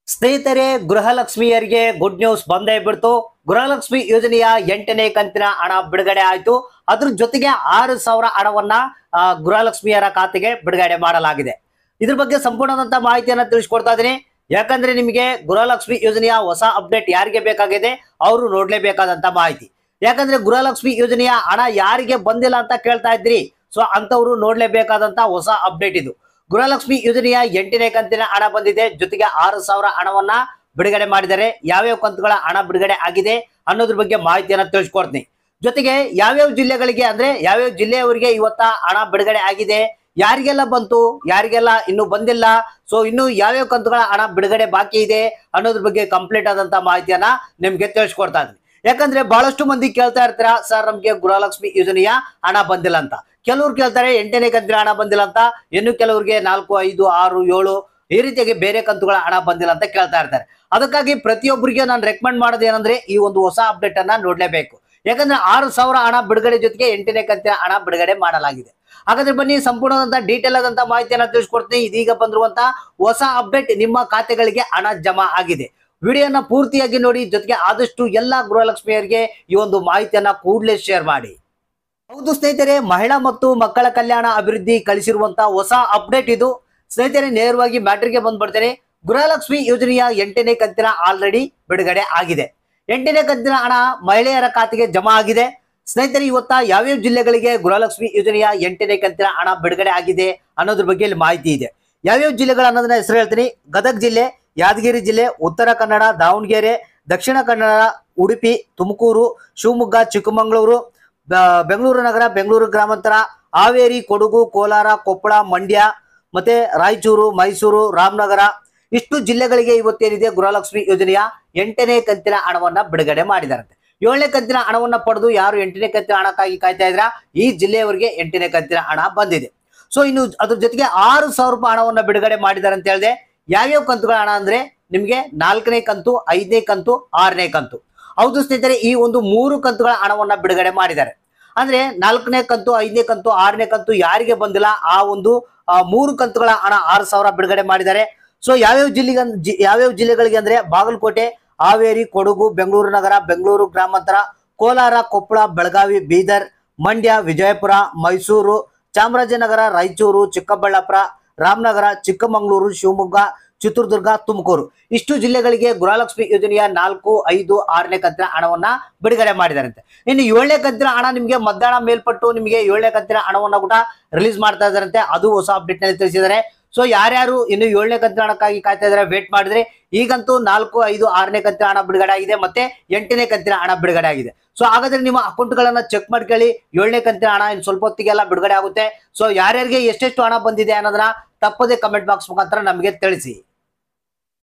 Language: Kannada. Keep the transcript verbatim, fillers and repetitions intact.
ಸ್ನೇಹಿತರೆ, ಗೃಹಲಕ್ಷ್ಮಿಯರಿಗೆ ಗುಡ್ ನ್ಯೂಸ್ ಬಂದೇ ಬಿಡ್ತು. ಗೃಹಲಕ್ಷ್ಮಿ ಯೋಜನೆಯ ಎಂಟನೇ ಕಂತಿನ ಹಣ ಬಿಡುಗಡೆ ಆಯ್ತು. ಅದ್ರ ಜೊತೆಗೆ ಆರು ಸಾವಿರ ಹಣವನ್ನ ಗೃಹಲಕ್ಷ್ಮಿಯರ ಖಾತೆಗೆ ಬಿಡುಗಡೆ ಮಾಡಲಾಗಿದೆ. ಇದ್ರ ಬಗ್ಗೆ ಸಂಪೂರ್ಣವಾದಂತ ಮಾಹಿತಿಯನ್ನ ತಿಳಿಸ್ಕೊಡ್ತಾ ಇದೀನಿ. ಯಾಕಂದ್ರೆ ನಿಮಗೆ ಗೃಹಲಕ್ಷ್ಮಿ ಯೋಜನೆಯ ಹೊಸ ಅಪ್ಡೇಟ್ ಯಾರಿಗೆ ಬೇಕಾಗಿದೆ ಅವರು ನೋಡ್ಲೇಬೇಕಾದಂತ ಮಾಹಿತಿ. ಯಾಕಂದ್ರೆ ಗೃಹಲಕ್ಷ್ಮಿ ಯೋಜನೆಯ ಹಣ ಯಾರಿಗೆ ಬಂದಿಲ್ಲ ಅಂತ ಕೇಳ್ತಾ ಇದ್ರಿ, ಸೊ ಅಂತವ್ರು ನೋಡ್ಲೇಬೇಕಾದಂತ ಹೊಸ ಅಪ್ಡೇಟ್ ಇದು. ಗೃಹಲಕ್ಷ್ಮಿ ಯೋಜನೆಯ ಎಂಟನೇ ಕಂತಿನ ಹಣ ಬಂದಿದೆ. ಜೊತೆಗೆ ಆರು ಸಾವಿರ ಹಣವನ್ನ ಬಿಡುಗಡೆ ಮಾಡಿದ್ದಾರೆ. ಯಾವ್ಯಾವ ಕಂತುಗಳ ಹಣ ಬಿಡುಗಡೆ ಆಗಿದೆ ಅನ್ನೋದ್ರ ಬಗ್ಗೆ ಮಾಹಿತಿಯನ್ನ ತಿಳಿಸ್ಕೊಡ್ತೀನಿ. ಜೊತೆಗೆ ಯಾವ್ಯಾವ ಜಿಲ್ಲೆಗಳಿಗೆ ಅಂದ್ರೆ ಯಾವ್ಯಾವ ಜಿಲ್ಲೆಯವರಿಗೆ ಇವತ್ತ ಹಣ ಬಿಡುಗಡೆ ಆಗಿದೆ, ಯಾರಿಗೆಲ್ಲ ಬಂತು, ಯಾರಿಗೆಲ್ಲ ಇನ್ನು ಬಂದಿಲ್ಲ, ಸೊ ಇನ್ನು ಯಾವ್ಯಾವ ಕಂತುಗಳ ಹಣ ಬಿಡುಗಡೆ ಬಾಕಿ ಇದೆ ಅನ್ನೋದ್ರ ಬಗ್ಗೆ ಕಂಪ್ಲೀಟ್ ಆದಂತ ಮಾಹಿತಿಯನ್ನ ನಿಮ್ಗೆ ತಿಳಿಸ್ಕೊಡ್ತಾ ಇದ್ದೀನಿ. ಯಾಕಂದ್ರೆ ಬಹಳಷ್ಟು ಮಂದಿ ಕೇಳ್ತಾ ಇರ್ತೀರಾ, ಸರ್ ನಮ್ಗೆ ಗೃಹಲಕ್ಷ್ಮಿ ಯೋಜನೆಯ ಹಣ ಬಂದಿಲ್ಲ ಅಂತ. ಕೆಲವ್ರು ಕೇಳ್ತಾರೆ ಎಂಟನೇ ಕಂತಿನ ಹಣ ಬಂದಿಲ್ಲ ಅಂತ, ಇನ್ನು ಕೆಲವ್ರಿಗೆ ನಾಲ್ಕು ಐದು ಆರು ಏಳು ಈ ರೀತಿಯಾಗಿ ಬೇರೆ ಕಂತುಗಳ ಹಣ ಬಂದಿಲ್ಲ ಅಂತ ಕೇಳ್ತಾ ಇರ್ತಾರೆ. ಅದಕ್ಕಾಗಿ ಪ್ರತಿಯೊಬ್ಬರಿಗೆ ನಾನು ರೆಕಮೆಂಡ್ ಮಾಡೋದು ಏನಂದ್ರೆ ಈ ಒಂದು ಹೊಸ ಅಪ್ಡೇಟ್ ಅನ್ನ ನೋಡ್ಲೇಬೇಕು. ಯಾಕಂದ್ರೆ ಆರು ಸಾವಿರ ಹಣ ಬಿಡುಗಡೆ ಜೊತೆಗೆ ಎಂಟನೇ ಕಂತಿನ ಹಣ ಬಿಡುಗಡೆ ಮಾಡಲಾಗಿದೆ. ಹಾಗಾದ್ರೆ ಬನ್ನಿ ಸಂಪೂರ್ಣವಾದಂತ ಡೀಟೇಲ್ ಆದಂತ ಮಾಹಿತಿಯನ್ನ ತಿಳಿಸ್ಕೊಡ್ತೀನಿ. ಇದೀಗ ಬಂದಿರುವಂತ ಹೊಸ ಅಪ್ಡೇಟ್, ನಿಮ್ಮ ಖಾತೆಗಳಿಗೆ ಹಣ ಜಮಾ ಆಗಿದೆ. ವಿಡಿಯೋನ ಪೂರ್ತಿಯಾಗಿ ನೋಡಿ. ಜೊತೆಗೆ ಆದಷ್ಟು ಎಲ್ಲಾ ಗೃಹಲಕ್ಷ್ಮಿಯರಿಗೆ ಈ ಒಂದು ಮಾಹಿತಿಯನ್ನ ಕೂಡಲೇ ಶೇರ್ ಮಾಡಿ. ಹೌದು ಸ್ನೇಹಿತರೆ, ಮಹಿಳಾ ಮತ್ತು ಮಕ್ಕಳ ಕಲ್ಯಾಣ ಅಭಿವೃದ್ಧಿ ಕಳಿಸಿರುವಂತಹ ಹೊಸ ಅಪ್ಡೇಟ್ ಇದು. ಸ್ನೇಹಿತರೆ, ನೇರವಾಗಿ ಮ್ಯಾಟ್ರಿಗೆ ಬಂದ್ಬಿಡ್ತೇನೆ. ಗೃಹಲಕ್ಷ್ಮಿ ಯೋಜನೆಯ ಎಂಟನೇ ಕಂತಿನ ಆಲ್ರೆಡಿ ಬಿಡುಗಡೆ ಆಗಿದೆ. ಎಂಟನೇ ಕಂತಿನ ಹಣ ಮಹಿಳೆಯರ ಖಾತೆಗೆ ಜಮಾ ಆಗಿದೆ. ಸ್ನೇಹಿತರೆ, ಇವತ್ತ ಯಾವ್ಯಾವ ಜಿಲ್ಲೆಗಳಿಗೆ ಗೃಹಲಕ್ಷ್ಮಿ ಯೋಜನೆಯ ಎಂಟನೇ ಕಂತಿನ ಹಣ ಬಿಡುಗಡೆ ಆಗಿದೆ ಅನ್ನೋದ್ರ ಬಗ್ಗೆ ಇಲ್ಲಿ ಮಾಹಿತಿ ಇದೆ. ಯಾವ್ಯಾವ ಜಿಲ್ಲೆಗಳು ಅನ್ನೋದನ್ನ ಹೆಸರು ಹೇಳ್ತೀನಿ. ಗದಗ ಜಿಲ್ಲೆ, ಯಾದಗಿರಿ ಜಿಲ್ಲೆ, ಉತ್ತರ ಕನ್ನಡ, ದಾವಣಗೆರೆ, ದಕ್ಷಿಣ ಕನ್ನಡ, ಉಡುಪಿ, ತುಮಕೂರು, ಶಿವಮೊಗ್ಗ, ಚಿಕ್ಕಮಗಳೂರು, ಬೆಂಗಳೂರು ನಗರ, ಬೆಂಗಳೂರು ಗ್ರಾಮಾಂತರ, ಹಾವೇರಿ, ಕೊಡಗು, ಕೋಲಾರ, ಕೊಪ್ಪಳ, ಮಂಡ್ಯ, ಮತ್ತೆ ರಾಯಚೂರು, ಮೈಸೂರು, ರಾಮನಗರ, ಇಷ್ಟು ಜಿಲ್ಲೆಗಳಿಗೆ ಇವತ್ತೇನಿದೆ ಗೃಹಲಕ್ಷ್ಮಿ ಯೋಜನೆಯ ಎಂಟನೇ ಕಂತಿನ ಹಣವನ್ನ ಬಿಡುಗಡೆ ಮಾಡಿದಾರಂತೆ. ಏಳನೇ ಕಂತಿನ ಹಣವನ್ನ ಪಡೆದು ಯಾರು ಎಂಟನೇ ಕಂತಿನ ಹಣಕ್ಕಾಗಿ ಕಾಯ್ತಾ ಇದ್ರ, ಈ ಜಿಲ್ಲೆಯವರಿಗೆ ಎಂಟನೇ ಕಂತಿನ ಹಣ ಬಂದಿದೆ. ಸೊ ಇನ್ನು ಅದ್ರ ಜೊತೆಗೆ ಆರು ಸಾವಿರ ರೂಪಾಯಿ ಹಣವನ್ನ ಬಿಡುಗಡೆ ಮಾಡಿದಾರೆ ಅಂತ ಹೇಳಿದೆ. ಯಾವ್ಯಾವ ಕಂತುಗಳ ಹಣ ಅಂದ್ರೆ ನಿಮ್ಗೆ ನಾಲ್ಕನೇ ಕಂತು, ಐದನೇ ಕಂತು, ಆರನೇ ಕಂತು. ಹೌದು ಸ್ನೇಹಿತರೆ, ಈ ಒಂದು ಮೂರು ಕಂತುಗಳ ಹಣವನ್ನ ಬಿಡುಗಡೆ ಮಾಡಿದ್ದಾರೆ. ಅಂದ್ರೆ ನಾಲ್ಕನೇ ಕಂತು, ಐದನೇ ಕಂತು, ಆರನೇ ಕಂತು ಯಾರಿಗೆ ಬಂದಿಲ್ಲ ಆ ಒಂದು ಮೂರು ಕಂತುಗಳ ಹಣ ಆರು ಸಾವಿರ ಬಿಡುಗಡೆ ಮಾಡಿದ್ದಾರೆ. ಸೊ ಯಾವ್ಯಾವ ಜಿಲ್ಲೆಗೆ ಯಾವ್ಯಾವ ಜಿಲ್ಲೆಗಳಿಗೆ ಅಂದ್ರೆ ಬಾಗಲಕೋಟೆ, ಹಾವೇರಿ, ಕೊಡಗು, ಬೆಂಗಳೂರು ನಗರ, ಬೆಂಗಳೂರು ಗ್ರಾಮಾಂತರ, ಕೋಲಾರ, ಕೊಪ್ಪಳ, ಬೆಳಗಾವಿ, ಬೀದರ್, ಮಂಡ್ಯ, ವಿಜಯಪುರ, ಮೈಸೂರು, ಚಾಮರಾಜನಗರ, ರಾಯಚೂರು, ಚಿಕ್ಕಬಳ್ಳಾಪುರ, ರಾಮನಗರ, ಚಿಕ್ಕಮಗಳೂರು, ಶಿವಮೊಗ್ಗ, ಚಿತ್ರದುರ್ಗ, ತುಮಕೂರು, ಇಷ್ಟು ಜಿಲ್ಲೆಗಳಿಗೆ ಗೃಹಲಕ್ಷ್ಮಿ ಯೋಜನೆಯ ನಾಲ್ಕು, ಐದು, ಆರನೇ ಕಂತಿನ ಹಣವನ್ನ ಬಿಡುಗಡೆ ಮಾಡಿದಾರಂತೆ. ಇನ್ನು ಏಳನೇ ಕಂತಿನ ಹಣ ನಿಮಗೆ ಮಧ್ಯಾಹ್ನ ಮೇಲ್ಪಟ್ಟು ನಿಮಗೆ ಏಳನೇ ಕಂತಿನ ಹಣವನ್ನ ಕೂಡ ರಿಲೀಸ್ ಮಾಡ್ತಾ ಇದಾರಂತೆ. ಅದು ಹೊಸ ಅಪ್ಡೇಟ್ ನಲ್ಲಿ ತಿಳಿಸಿದ್ದಾರೆ. ಸೊ ಯಾರ್ಯಾರು ಇನ್ನು ಏಳನೇ ಕಂತಿನ ಹಣಕ್ಕಾಗಿ ಕಾಯ್ತಾ ಇದಾರೆ ವೇಟ್ ಮಾಡಿದ್ರೆ, ಈಗಂತೂ ನಾಲ್ಕು, ಐದು, ಆರನೇ ಕಂತಿನ ಹಣ ಬಿಡುಗಡೆ ಆಗಿದೆ, ಮತ್ತೆ ಎಂಟನೇ ಕಂತಿನ ಹಣ ಬಿಡುಗಡೆ ಆಗಿದೆ. ಸೊ ಹಾಗಾದ್ರೆ ನಿಮ್ಮ ಅಕೌಂಟ್ ಗಳನ್ನ ಚೆಕ್ ಮಾಡ್ಕೊಳ್ಳಿ. ಏಳನೇ ಕಂತಿನ ಹಣ ಇನ್ನು ಸ್ವಲ್ಪ ಹೊತ್ತಿಗೆಲ್ಲ ಬಿಡುಗಡೆ ಆಗುತ್ತೆ. ಸೊ ಯಾರ್ಯಾರಿಗೆ ಎಷ್ಟೆಷ್ಟು ಹಣ ಬಂದಿದೆ ಅನ್ನೋದನ್ನ ತಪ್ಪದೆ ಕಮೆಂಟ್ ಬಾಕ್ಸ್ ಮುಖಾಂತರ ನಮಗೆ ತಿಳಿಸಿ.